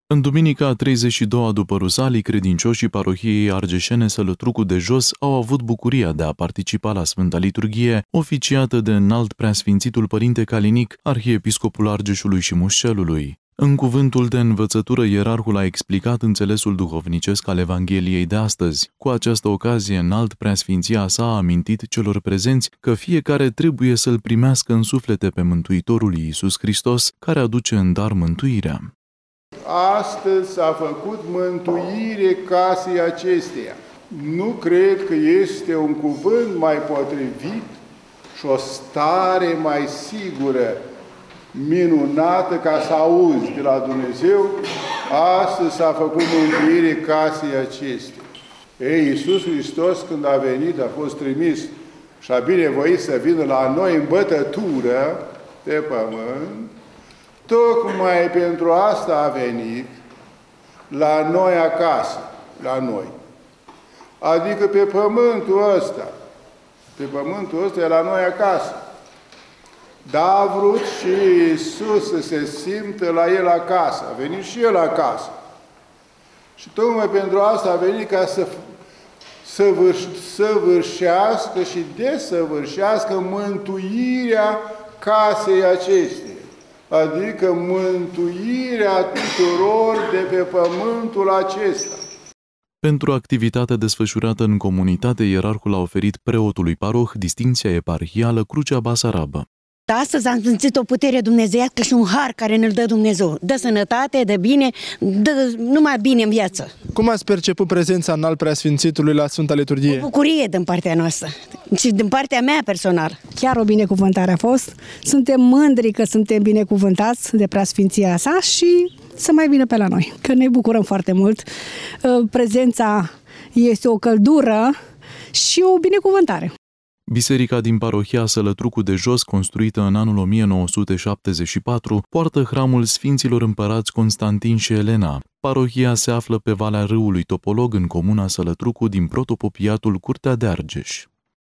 În duminica a 32-a după Rusalii, credincioșii parohiei argeșene Sălătrucu de Jos au avut bucuria de a participa la Sfânta Liturghie, oficiată de Înalt Preasfințitul Părinte Calinic, arhiepiscopul Argeșului și Mușcelului. În cuvântul de învățătură, ierarhul a explicat înțelesul duhovnicesc al Evangheliei de astăzi. Cu această ocazie, Înalt Preasfinția sa a amintit celor prezenți că fiecare trebuie să-L primească în suflete pe Mântuitorul Iisus Hristos, care aduce în dar mântuirea. Astăzi s-a făcut mântuire casei acesteia. Nu cred că este un cuvânt mai potrivit și o stare mai sigură, minunată, ca să auzi de la Dumnezeu: astăzi s-a făcut mântuire casei acesteia. Ei, Iisus Hristos, când a venit, a fost trimis și a binevoit să vină la noi în bătătură pe pământ. Tocmai pentru asta a venit la noi acasă, la noi. Adică pe pământul ăsta. Pe pământul ăsta e la noi acasă. Dar a vrut și Iisus să se simtă la El acasă. A venit și El acasă. Și tocmai pentru asta a venit ca să săvârșească și desăvârșească mântuirea casei acesteia. Adică mântuirea tuturor de pe pământul acesta. Pentru activitatea desfășurată în comunitate, ierarhul a oferit preotului paroh distincția eparhială Crucea Basarabă. Astăzi am simțit o putere dumnezeiască și un har care ne-l dă Dumnezeu. Dă sănătate, dă bine, dă numai bine în viață. Cum ați perceput prezența Înalt Preasfințitului la Sfânta Liturghie? O bucurie din partea noastră și din partea mea personal. Chiar o binecuvântare a fost. Suntem mândri că suntem binecuvântați de Preasfinția sa și să mai vină pe la noi, că ne bucurăm foarte mult. Prezența este o căldură și o binecuvântare. Biserica din parohia Sălătrucu de Jos, construită în anul 1974, poartă hramul Sfinților Împărați Constantin și Elena. Parohia se află pe valea râului Topolog, în comuna Sălătrucu, din protopopiatul Curtea de Argeș.